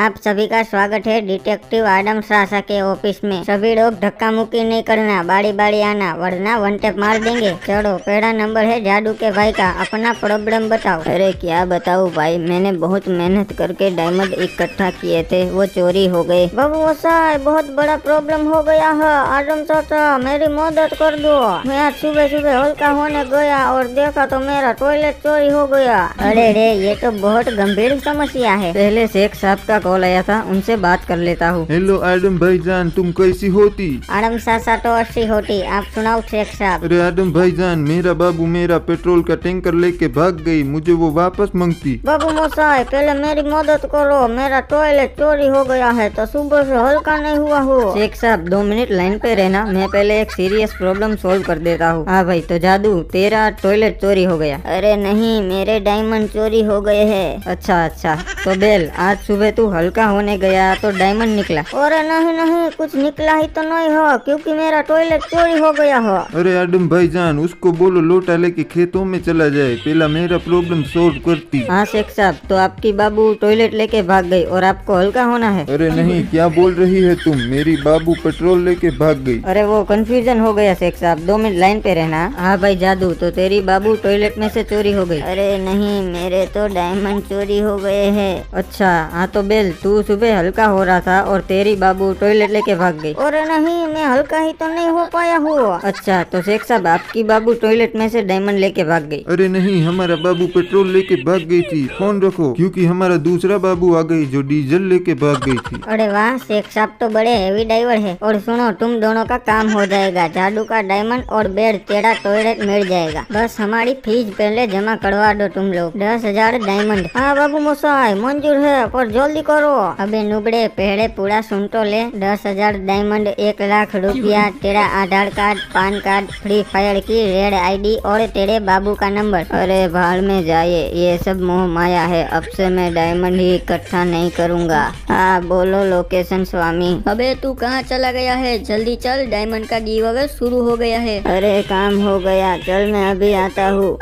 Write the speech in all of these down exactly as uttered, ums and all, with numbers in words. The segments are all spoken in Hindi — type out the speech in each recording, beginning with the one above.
आप सभी का स्वागत है डिटेक्टिव आडम सासा के ऑफिस में। सभी लोग धक्का मुक्की नहीं करना, बारी बारी आना, वरना वन टेप मार देंगे। चलो, पहला नंबर है जादू के भाई का, अपना प्रॉब्लम बताओ। अरे क्या बताऊँ भाई, मैंने बहुत मेहनत करके डायमंड इकट्ठा किए थे, वो चोरी हो गए। बाबू साहब, बहुत बड़ा प्रॉब्लम हो गया है। आडम चाचा, मेरी मदद कर दो। मैं आज सुबह सुबह हल्का होने गया और देखा तो मेरा टॉयलेट चोरी हो गया। अरे रे, ये तो बहुत गंभीर समस्या है। पहले शेख साहब का कॉल आया था, उनसे बात कर लेता हूँ। हेलो आडम भाईजान, तुम कैसी होती? आडम सासा तो अच्छी होती, आप सुनाओ शेख साहब। अरे आडम भाईजान, मेरा बाबू मेरा पेट्रोल का टैंकर लेके भाग गई, मुझे वो वापस मांगती। बाबू मोसाई, पहले मेरी मदद करो, मेरा टॉयलेट चोरी हो गया है तो सुबह से हल्का नहीं हुआ हो। शेख साहब दो मिनट लाइन पे रहना, मैं पहले एक सीरियस प्रॉब्लम सोल्व कर देता हूँ। हाँ भाई, तो जादू तेरा टॉयलेट चोरी हो गया? अरे नहीं, मेरे डायमंड चोरी हो गए हैं। अच्छा अच्छा, तो बेल आज सुबह तू हल्का होने गया तो डायमंड निकला? अरे नहीं नहीं, कुछ निकला ही तो नहीं हो, क्योंकि मेरा टॉयलेट चोरी हो गया हो। अरे आडम भाईजान, उसको बोलो लोटा लेके खेतों में चला जाए, पहला मेरा प्रॉब्लम सोल्व करती। हाँ शेख साहब, तो आपकी बाबू टॉयलेट लेके भाग गई और आपको हल्का होना है? अरे नहीं, क्या बोल रही है तुम? मेरी बाबू पेट्रोल लेके भाग गई। अरे वो कंफ्यूजन हो गया शेख साहब, दो मिनट लाइन पे रहना। हाँ भाई जादू, तो तेरी बाबू टॉयलेट में से चोरी हो गई? अरे नहीं, मेरे तो डायमंड चोरी हो गए हैं। अच्छा हाँ, तो बेल तू सुबह हल्का हो रहा था और तेरी बाबू टॉयलेट लेके भाग गई? अरे नहीं, मैं हल्का ही तो नहीं हो पाया हूँ। अच्छा, तो शेख साहब आपकी बाबू टॉयलेट में से डायमंड लेके भाग गई? अरे नहीं, हमारा बाबू पेट्रोल लेके भाग गई थी। फोन रखो, क्योंकि हमारा दूसरा बाबू आ गई जो डीजल लेके भाग गई थी। अरे वाह, शेख साहब तो बड़े हेवी ड्राइवर है। और सुनो, तुम दोनों का काम हो जाएगा, जादू का डायमंड और बेड तेरा टॉयलेट मिल जाएगा। बस हमारी फीस पहले जमा करवा दो तुम लोग, दस हजार डायमंड। हाँ बाबू मोसाई, मंजूर है, पर जल्दी करो। अबे नुबड़े, पहले पूरा सुन तो ले। दस हजार डायमंड, एक लाख रुपया, तेरा Aadhaar card, pan card, free fire की रेड आईडी और तेरे बाबू का नंबर। अरे भाड़ में जाए, ये सब मोह माया है, अब से मैं डायमंड ही इकट्ठा नहीं करूँगा। हाँ बोलो लोकेशन स्वामी। अबे तू कहाँ चला गया है? जल्दी चल, डायमंड का गिव अवे शुरू हो गया है। अरे काम हो गया, चल मैं अभी आता हूँ।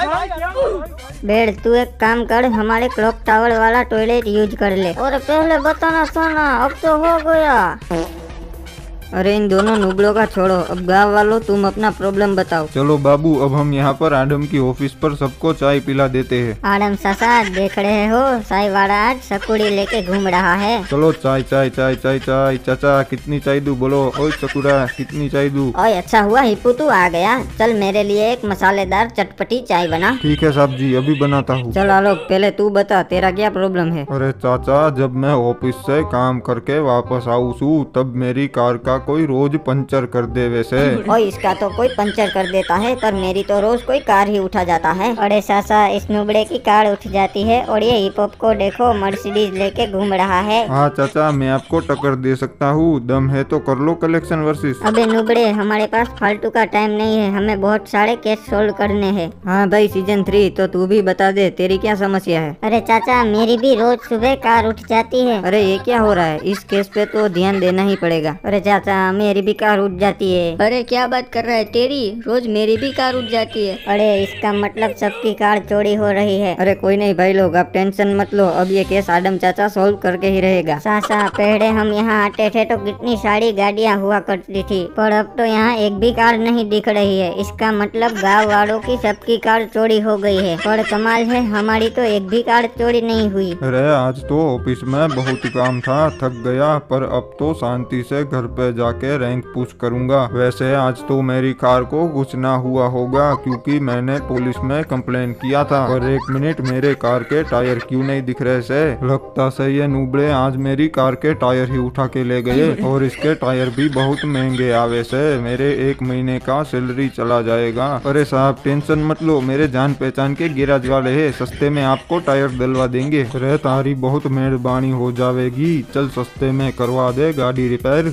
बेड, तू एक काम कर, हमारे क्लॉक टावर वाला टॉयलेट यूज कर ले। और पहले बताना सोना, अब तो हो गया। अरे इन दोनों नुबड़ों का छोड़ो, अब गाँव वालों तुम अपना प्रॉब्लम बताओ। चलो बाबू, अब हम यहाँ पर आडम की ऑफिस पर सबको चाय पिला देते हैं। आडम सासा, देख रहे हो साई वाला आज सकुड़ी लेके घूम रहा है। चलो चाय चाय चाय चाय चाय। चाचा कितनी चाय दूं? बोलो। ओए सकुरा, कितनी चाय दूं? ओए अच्छा हुआ हिप्पू तू आ गया। चल मेरे लिए एक मसालेदार चटपटी चाय बना। ठीक है साहब जी, अभी बनाता हूँ। चल आलोक, पहले तू बता तेरा क्या प्रॉब्लम है? अरे चाचा, जब मैं ऑफिस से काम करके वापस आऊँ सू, तब मेरी कार का कोई रोज पंचर कर दे वैसे। और इसका तो कोई पंचर कर देता है, पर मेरी तो रोज कोई कार ही उठा जाता है। अरे सासा, इस नुबड़े की कार उठ जाती है और ये हिप हॉप को देखो मर्सिडीज लेके घूम रहा है। हाँ चाचा, मैं आपको टक्कर दे सकता हूँ, दम है तो कर लो कलेक्शन वर्सेस। अबे नुबड़े, हमारे पास फालतू का टाइम नहीं है, हमें बहुत सारे केस सोल्व करने हैं। हाँ भाई सीजन थ्री, तो तू भी बता दे तेरी क्या समस्या है? अरे चाचा, मेरी भी रोज सुबह कार उठ जाती है। अरे ये क्या हो रहा है? इस केस पे तो ध्यान देना ही पड़ेगा। अरे चाचा, मेरी भी कार उठ जाती है। अरे क्या बात कर रहा है? तेरी रोज मेरी भी कार उठ जाती है। अरे इसका मतलब सबकी कार चोरी हो रही है। अरे कोई नहीं भाई लोग, आप टेंशन मत लो, अब ये केस आडम चाचा सोल्व करके ही रहेगा। सासा, पहले हम यहाँ आते थे तो कितनी सारी गाड़ियाँ हुआ करती थी, पर अब तो यहाँ एक भी कार नहीं दिख रही है। इसका मतलब गाँव वालों की सबकी कार चोरी हो गई है। पर कमाल है, हमारी तो एक भी कार चोरी नहीं हुई। अरे आज तो ऑफिस में बहुत काम था, थक गया, पर अब तो शांति से घर पे जाके रैंक पुश करूंगा। वैसे आज तो मेरी कार को कुछ ना हुआ होगा, क्योंकि मैंने पुलिस में कंप्लेन किया था। और एक मिनट, मेरे कार के टायर क्यों नहीं दिख रहे से? लगता से ये नुबड़े आज मेरी कार के टायर ही उठा के ले गए, और इसके टायर भी बहुत महंगे आवे से मेरे एक महीने का सैलरी चला जाएगा। अरे साहब टेंशन मत लो, मेरे जान पहचान के गैराज वाले है, सस्ते में आपको टायर दिलवा देंगे। अरे तारी बहुत मेहरबानी हो जाएगी, चल सस्ते में करवा दे गाड़ी रिपेयर। ओए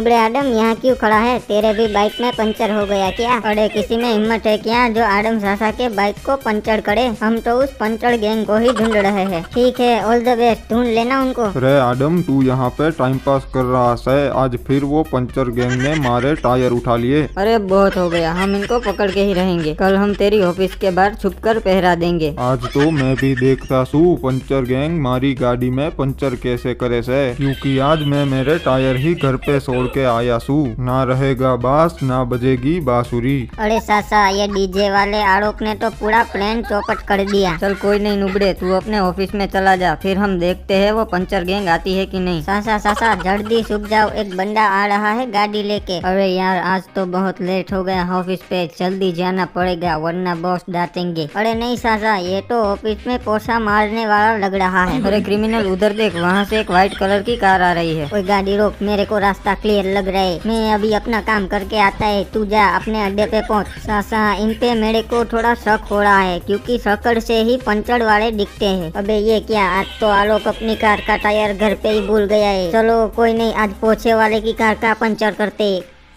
नुबड़े आदम यहाँ क्यों खड़ा है? तेरे भी बाइक में पंचर हो गया क्या? अरे किसी में हिम्मत है क्या जो आदम सासा के बाइक को पंचर करे? हम तो उस पंचर गैंग को ही ढूंढ रहे हैं। ठीक है, ऑल द बेस्ट, ढूंढ लेना उनको। अरे आदम, तू यहाँ पे टाइम पास कर रहा है। आज फिर वो पंचर गैंग ने मारे टायर उठा लिए। अरे बहुत हो गया, हम इनको पकड़ के ही रहेंगे। कल हम तेरी ऑफिस के बाहर छुप कर पहरा देंगे। आज तो मैं भी देखता सू पंचर गैंग मारी गाड़ी में पंचर कैसे करे से, क्योंकि आज मैं मेरे टायर ही घर पे छोड़ के आया सू। ना रहेगा बास, ना बजेगी बांसुरी। अरे सासा, ये डीजे वाले आड़ोक ने तो पूरा प्लान चौपट कर दिया। चल कोई नहीं नुबड़े, तू अपने ऑफिस में चला जा, फिर हम देखते हैं वो पंचर गैंग आती है कि नहीं। सासा सासा जल्दी सूख जाओ, एक बंदा आ रहा है गाड़ी लेके। अरे यार, आज तो बहुत लेट हो गया ऑफिस पे, जल्दी जाना पड़ेगा वरना बॉस डांटेंगे। अरे नहीं सासा, ये तो ऑफिस में पोछा मारने वाला लग रहा है। अरे क्रिमिनल, उधर देख, वहाँ से एक व्हाइट कलर की कार आ रही है। कोई गाड़ी रोक, मेरे को रास्ता क्लियर लग रहा है। मैं अभी अपना काम करके आता है, तू जा अपने अड्डे पे पहुँच। सासा, इन पे मेरे को थोड़ा शक हो रहा है, क्योंकि शक्ल से ही पंचर वाले दिखते हैं। अबे ये क्या, आज तो आलोक अपनी कार का टायर घर पे ही भूल गया है। चलो कोई नहीं, आज पोछे वाले की कार का पंचर करते।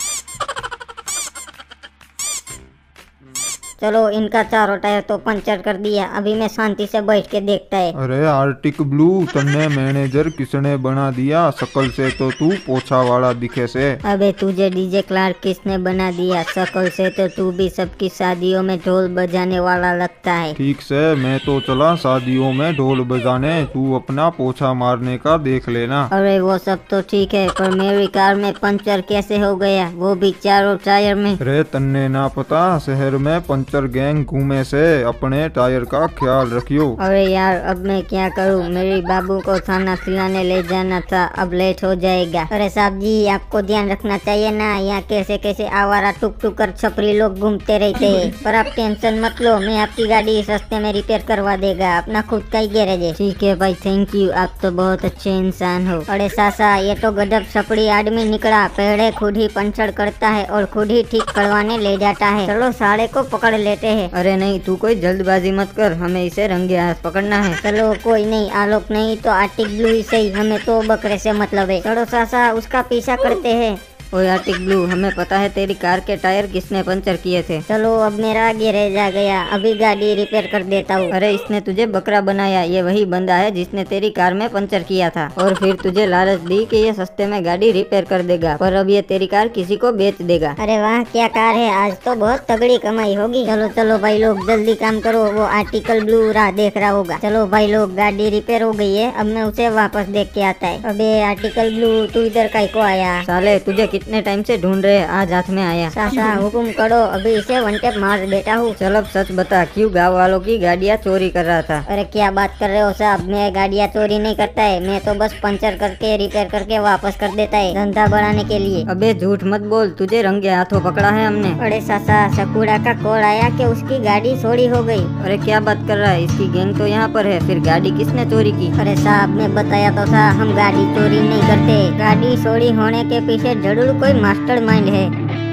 चलो, इनका चारों टायर तो पंचर कर दिया, अभी मैं शांति से बैठ के देखता है। अरे आर्टिक ब्लू, तन्ने मैनेजर किसने बना दिया? शकल से तो तू पोछा वाला दिखे से। अबे तुझे डीजे क्लार्क किसने बना दिया? शकल से तो तू भी सबकी शादियों में ढोल बजाने वाला लगता है। ठीक से, मैं तो चला शादियों में ढोल बजाने, तू अपना पोछा मारने का देख लेना। अरे वो सब तो ठीक है, पर मेरी कार में पंचर कैसे हो गया, वो भी चारों टायर में? अरे तन्ने ना पता, शहर में पंचर गैंग घूमे से, अपने टायर का ख्याल रखियो। अरे यार, अब मैं क्या करूं? मेरे बाबू को खाना खिलाने ले जाना था, अब लेट हो जाएगा। अरे साहब जी, आपको ध्यान रखना चाहिए ना, यहाँ कैसे कैसे आवारा टुक टुक कर छपरी लोग घूमते रहते हैं। पर आप टेंशन मत लो, मैं आपकी गाड़ी सस्ते में रिपेयर करवा देगा, अपना खुद का ही गैरेज है। ठीक है भाई, थैंक यू, आप तो बहुत अच्छे इंसान हो। अरे सासा, ये तो गजब छपरी आदमी निकला, पहले खुद ही पंचर करता है और खुद ही ठीक करवाने ले जाता है। चलो साले को पकड़ लेते हैं। अरे नहीं, तू कोई जल्दबाजी मत कर, हमें इसे रंगे हाथ पकड़ना है। चलो कोई नहीं, आलोक नहीं तो आर्टिक ब्लू ही सही, हमें तो बकरे से मतलब है। चलो सासा, उसका पीछा करते हैं। ओए आर्टिक ब्लू, हमें पता है तेरी कार के टायर किसने पंचर किए थे। चलो, अब मेरा गैरेज आ गया, अभी गाड़ी रिपेयर कर देता हूँ। अरे इसने तुझे बकरा बनाया, ये वही बंदा है जिसने तेरी कार में पंचर किया था, और फिर तुझे लालच दी कि ये सस्ते में गाड़ी रिपेयर कर देगा, पर अब ये तेरी कार किसी को बेच देगा। अरे वाह, क्या कार है, आज तो बहुत तगड़ी कमाई होगी। चलो चलो भाई लोग, जल्दी काम करो, वो आर्टिकल ब्लू राह देख रहा होगा। चलो भाई लोग, गाड़ी रिपेयर हो गई है, अब मैं उसे वापस देख के आता है। अबे आर्टिकल ब्लू, तू इधर काहे को आया? साले, तुझे कितने टाइम से ढूंढ रहे, आज हाथ में आया। सासा हुकुम करो, अभी इसे वन टेप मार देता हूँ। चल अब सच बता, क्यों गाँव वालों की गाड़ियाँ चोरी कर रहा था? अरे क्या बात कर रहे हो साहब, मैं गाड़ियाँ चोरी नहीं करता है, मैं तो बस पंचर करके रिपेयर करके वापस कर देता है, धंधा बढ़ाने के लिए। अबे झूठ मत बोल, तुझे रंगे हाथों पकड़ा है हमने। अरे सासा, सकूड़ा का कॉल आया कि उसकी गाड़ी चोरी हो गई। अरे क्या बात कर रहा है, इसकी गैंग तो यहाँ पर है, फिर गाड़ी किसने चोरी की? अरे साहब, मैं बताया तो था, हम गाड़ी चोरी नहीं करते, गाड़ी चोरी होने के पीछे जरूर कोई मास्टरमाइंड है।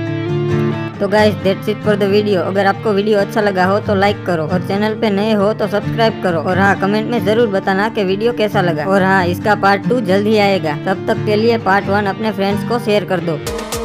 तो guys, that's it for the video. अगर आपको वीडियो अच्छा लगा हो तो लाइक करो, और चैनल पे नए हो तो सब्सक्राइब करो, और हाँ, कमेंट में जरूर बताना कि वीडियो कैसा लगा। और हाँ, इसका पार्ट टू जल्द ही आएगा, तब तक के लिए पार्ट वन अपने फ्रेंड्स को शेयर कर दो।